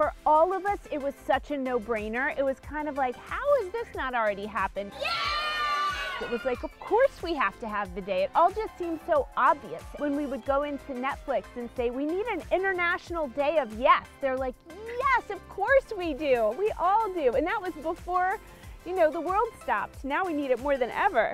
For all of us, it was such a no-brainer. It was kind of like, how has this not already happened? Yeah! It was like, of course we have to have the day. It all just seemed so obvious. When we would go into Netflix and say, we need an international day of yes, they're like, yes, of course we do. We all do. And that was before, you know, the world stopped. Now we need it more than ever.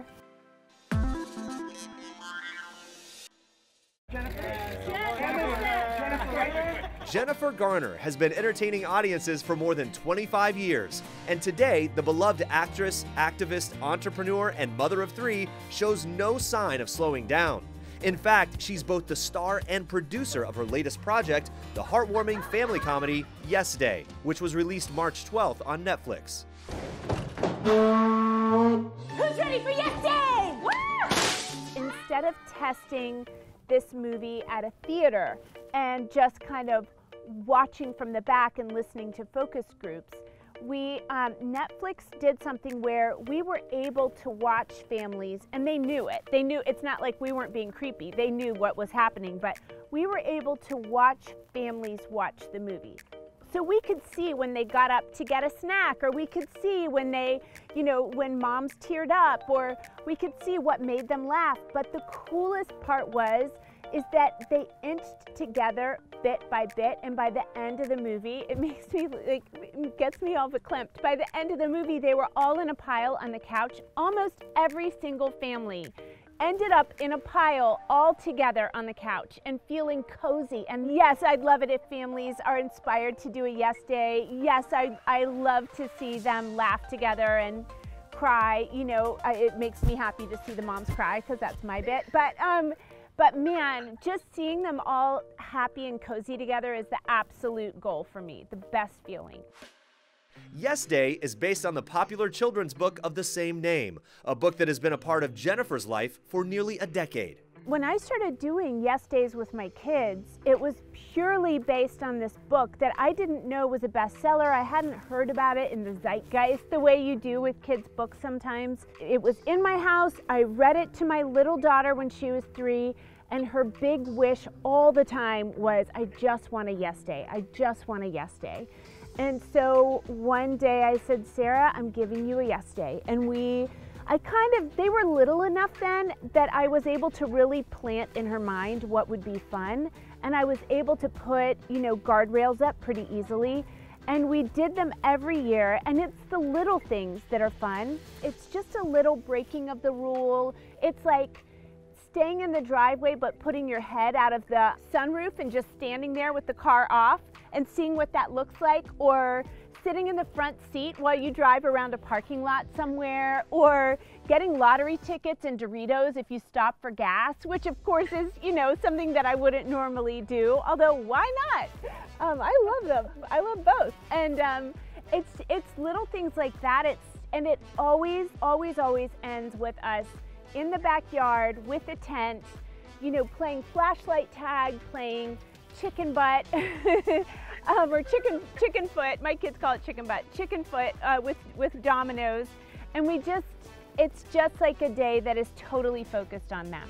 Jennifer Garner has been entertaining audiences for more than 25 years, and today the beloved actress, activist, entrepreneur, and mother of three shows no sign of slowing down. In fact, she's both the star and producer of her latest project, the heartwarming family comedy Yes Day, which was released March 12th on Netflix. Who's ready for Yes Day? Woo! Instead of testing this movie at a theater and just kind of watching from the back and listening to focus groups, Netflix did something where we were able to watch families, and they knew it. They knew, it's not like we weren't being creepy. They knew what was happening, but we were able to watch families watch the movie. So we could see when they got up to get a snack, or we could see when they, you know, when moms teared up, or we could see what made them laugh. But the coolest part is that they inched together bit by bit, and by the end of the movie, it makes me like, it gets me all verklempt. By the end of the movie, they were all in a pile on the couch. Almost every single family ended up in a pile all together on the couch and feeling cozy. And yes, I'd love it if families are inspired to do a Yes Day. Yes, I love to see them laugh together and cry. You know, it makes me happy to see the moms cry because that's my bit. But man, just seeing them all happy and cozy together is the absolute goal for me, the best feeling. Yes Day is based on the popular children's book of the same name, a book that has been a part of Jennifer's life for nearly a decade. When I started doing Yes Days with my kids, it was purely based on this book that I didn't know was a bestseller. I hadn't heard about it in the zeitgeist the way you do with kids' books sometimes. It was in my house. I read it to my little daughter when she was 3, and her big wish all the time was, I just want a Yes Day. I just want a Yes Day. And so one day I said, Sarah, I'm giving you a Yes Day. And they were little enough then that I was able to really plant in her mind what would be fun. And I was able to put, you know, guardrails up pretty easily. And we did them every year. And it's the little things that are fun. It's just a little breaking of the rule. It's like staying in the driveway but putting your head out of the sunroof and just standing there with the car off and seeing what that looks like, or sitting in the front seat while you drive around a parking lot somewhere, or getting lottery tickets and Doritos if you stop for gas, which of course is, you know, something that I wouldn't normally do, although why not? I love them. I love both. And it's little things like that. It always ends with us in the backyard with a tent, you know, playing flashlight tag, playing chicken butt, or chicken foot. My kids call it chicken butt, chicken foot with dominoes. And it's just like a day that is totally focused on them.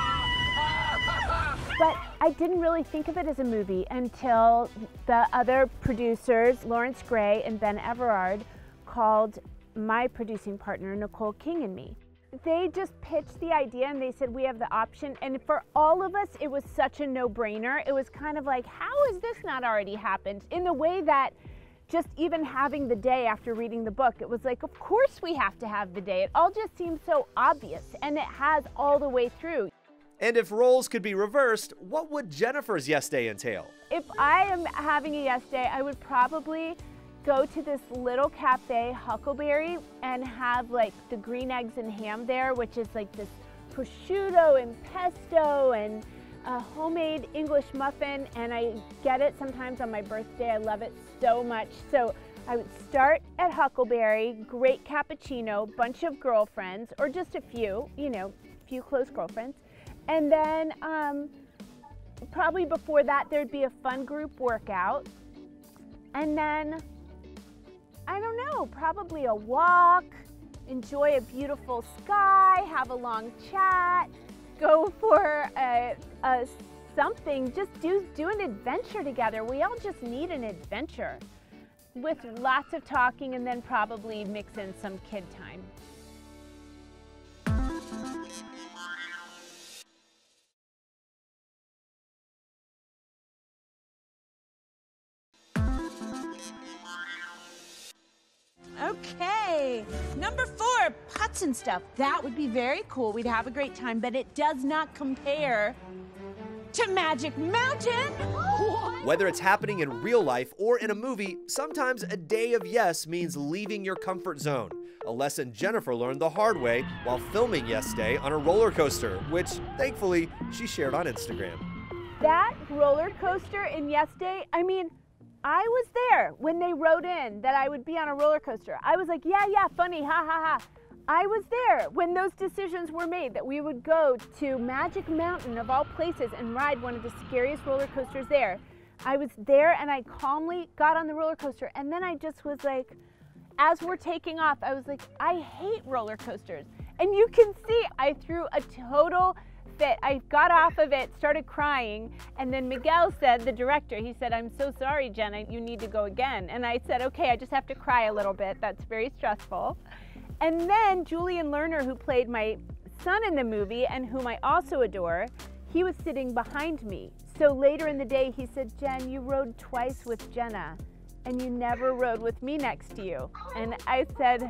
But I didn't really think of it as a movie until the other producers, Lawrence Gray and Ben Everard, called my producing partner, Nicole King, and me. They just pitched the idea and they said, we have the option. And for all of us, it was such a no-brainer. It was kind of like, how has this not already happened? In the way that just even having the day after reading the book, it was like, of course we have to have the day. It all just seems so obvious, and it has all the way through. And if roles could be reversed, what would Jennifer's Yes Day entail? If I am having a Yes Day, I would probably go to this little cafe, Huckleberry, and have like the green eggs and ham there, which is like this prosciutto and pesto and a homemade English muffin, and I get it sometimes on my birthday. I love it so much. So I would start at Huckleberry, great cappuccino, bunch of girlfriends, or just a few, you know, few close girlfriends. And then probably before that, there'd be a fun group workout. And then, I don't know, probably a walk, enjoy a beautiful sky, have a long chat, go for a something, just do an adventure together. We all just need an adventure with lots of talking and then probably mix in some kid time. Okay, number 4, pots and stuff. That would be very cool. We'd have a great time, but it does not compare to Magic Mountain. Whether it's happening in real life or in a movie, sometimes a day of yes means leaving your comfort zone. A lesson Jennifer learned the hard way while filming Yes Day on a roller coaster, which thankfully she shared on Instagram. That roller coaster in Yes Day, I mean, I was there when they wrote in that I would be on a roller coaster. I was like, yeah, funny, ha, ha, ha. I was there when those decisions were made that we would go to Magic Mountain, of all places, and ride one of the scariest roller coasters there. I was there and I calmly got on the roller coaster, and then I just was like, as we're taking off, I was like, I hate roller coasters. And you can see I threw a total fit. I got off of it, started crying, and then Miguel said, the director, he said, I'm so sorry, Jenna, you need to go again. And I said, okay, I just have to cry a little bit. That's very stressful. And then Julian Lerner, who played my son in the movie and whom I also adore, he was sitting behind me. So later in the day, he said, Jen, you rode twice with Jenna and you never rode with me next to you. And I said,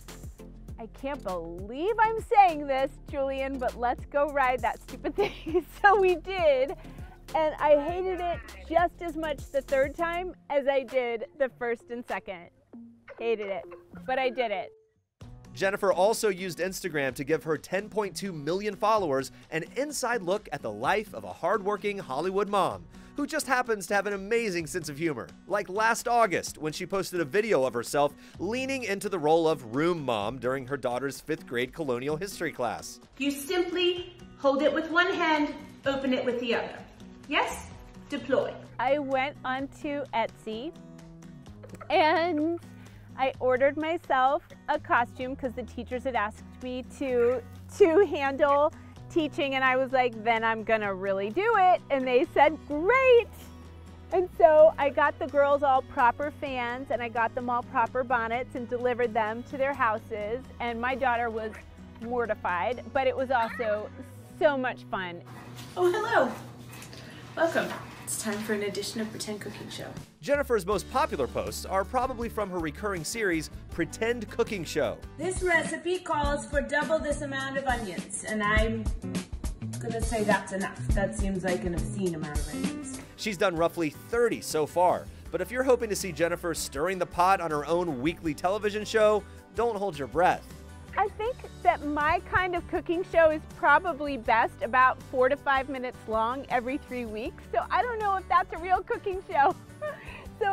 I can't believe I'm saying this, Julian, but let's go ride that stupid thing. So we did. And I hated it just as much the third time as I did the first and second. Hated it, but I did it. Jennifer also used Instagram to give her 10.2 million followers an inside look at the life of a hardworking Hollywood mom who just happens to have an amazing sense of humor. Like last August, when she posted a video of herself leaning into the role of room mom during her daughter's 5th grade colonial history class. You simply hold it with one hand, open it with the other. Yes? Deploy. I went onto Etsy and I ordered myself a costume because the teachers had asked me to handle teaching, and I was like, then I'm gonna really do it. And they said, great. And so I got the girls all proper fans and I got them all proper bonnets and delivered them to their houses. And my daughter was mortified, but it was also so much fun. Oh, hello. Welcome. It's time for an edition of Pretend Cooking Show. Jennifer's most popular posts are probably from her recurring series, Pretend Cooking Show. This recipe calls for double this amount of onions, and I'm gonna say that's enough. That seems like an obscene amount of onions. She's done roughly 30 so far, but if you're hoping to see Jennifer stirring the pot on her own weekly television show, don't hold your breath. I think that my kind of cooking show is probably best about 4 to 5 minutes long every 3 weeks. So I don't know if that's a real cooking show. So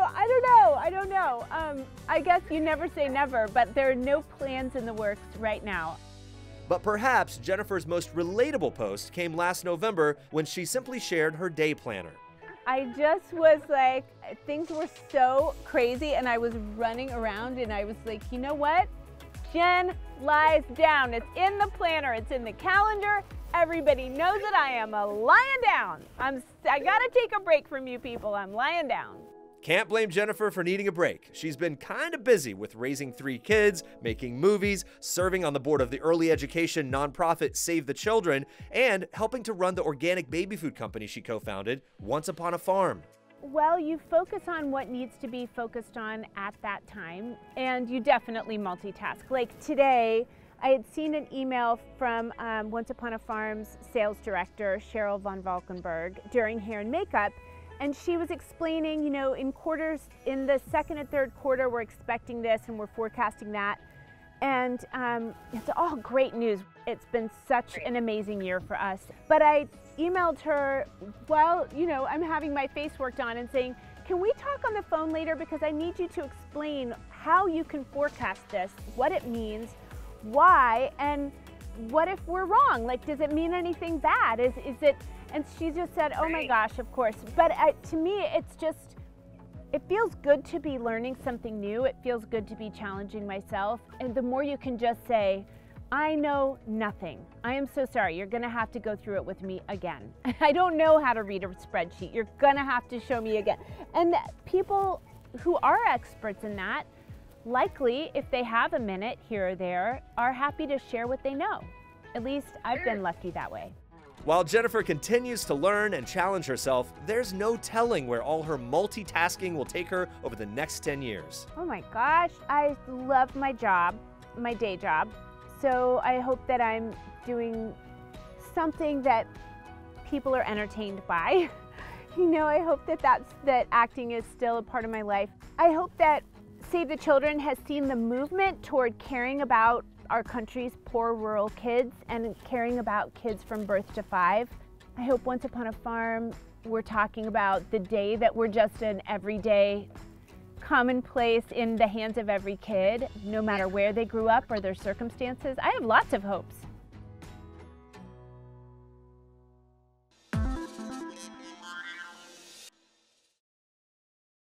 I don't know. I guess you never say never, but there are no plans in the works right now. But perhaps Jennifer's most relatable post came last November when she simply shared her day planner. I just was like, things were so crazy and I was running around and I was like, you know what? Jen lies down. It's in the planner. It's in the calendar. Everybody knows it. I am lying down. I gotta take a break from you people. I'm lying down. Can't blame Jennifer for needing a break. She's been kind of busy with raising 3 kids, making movies, serving on the board of the early education nonprofit Save the Children, and helping to run the organic baby food company she co-founded, Once Upon a Farm. Well, you focus on what needs to be focused on at that time, and you definitely multitask. Like today, I had seen an email from Once Upon a Farm's sales director, Cheryl von Valkenburg, during hair and makeup, and she was explaining, you know, in the second and third quarter, we're expecting this and we're forecasting that. And it's all great news. It's been such an amazing year for us. But I emailed her while, you know, I'm having my face worked on and saying, can we talk on the phone later because I need you to explain how you can forecast this, what it means, why, and what if we're wrong? Like, does it mean anything bad? Is it, and she just said, oh my gosh, of course. But to me, it's just, it feels good to be learning something new. It feels good to be challenging myself. And the more you can just say, I know nothing. I am so sorry. You're gonna have to go through it with me again. I don't know how to read a spreadsheet. You're gonna have to show me again. And people who are experts in that, likely, if they have a minute here or there, are happy to share what they know. At least I've been lucky that way. While Jennifer continues to learn and challenge herself, there's no telling where all her multitasking will take her over the next 10 years. Oh my gosh, I love my job, my day job. So I hope that I'm doing something that people are entertained by. You know, I hope that acting is still a part of my life. I hope that Save the Children has seen the movement toward caring about our country's poor rural kids and caring about kids from birth to 5. I hope Once Upon a Farm, we're talking about the day that we're just an everyday commonplace in the hands of every kid, no matter where they grew up or their circumstances. I have lots of hopes.